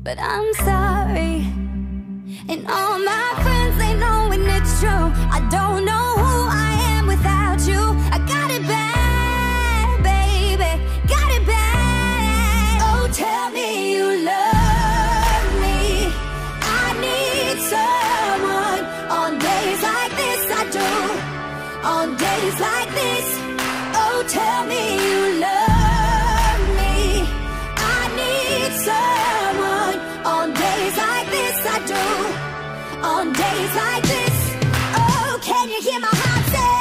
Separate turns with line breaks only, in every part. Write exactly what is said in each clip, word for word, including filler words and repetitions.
but I'm sorry. And all my friends, they know when it's true. I don't know who I am without you. I got it bad, baby, got it bad. Oh, tell me you love me. I need someone. On days like this, I do. On days like this, oh, tell me you love me. I need someone. On days like this, I do. On days like this, oh, can you hear my heart say?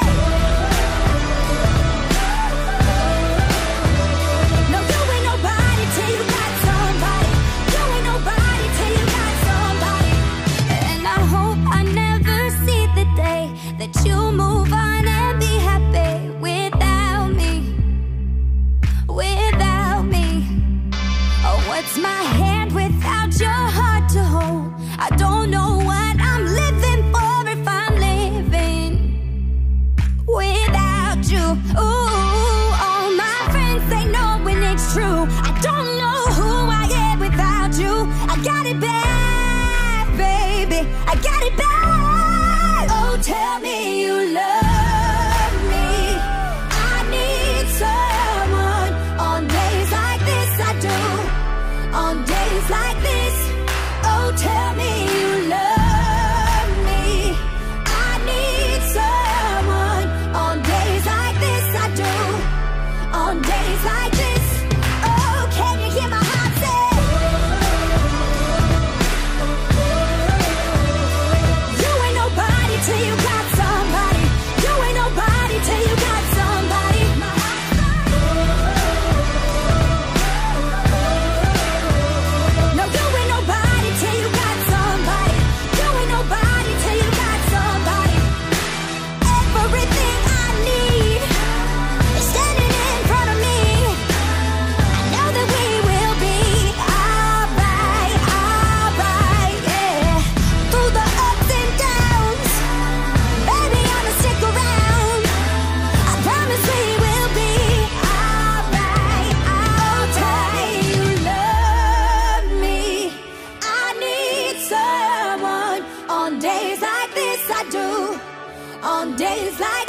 No, you ain't nobody till you got somebody. You ain't nobody till you got somebody. And I hope I never see the day that you move on and be happy without me, without me. Oh, what's my hand without your heart to hold? I don't know what I'm living for if I'm living without you. Ooh, all my friends, they know when it's true. I don't know who I am without you. I got it bad, baby, I got it bad. Oh, tell me you love me. I need someone. On days like this, I do. On days like this, oh, tell me you love me. I need someone. On days like this, I do. On days like this, oh, can you hear my heart say? You ain't nobody till you got somebody. You ain't nobody till you got somebody. No, you ain't nobody till you got somebody. You ain't nobody till you got somebody. Everything I need is standing in front of me. I know that we will be alright, alright, yeah. Through the ups and downs, baby, I'ma stick around. I promise we will be alright. I'll tell you love me. I need someone. On days like this, I do. On days like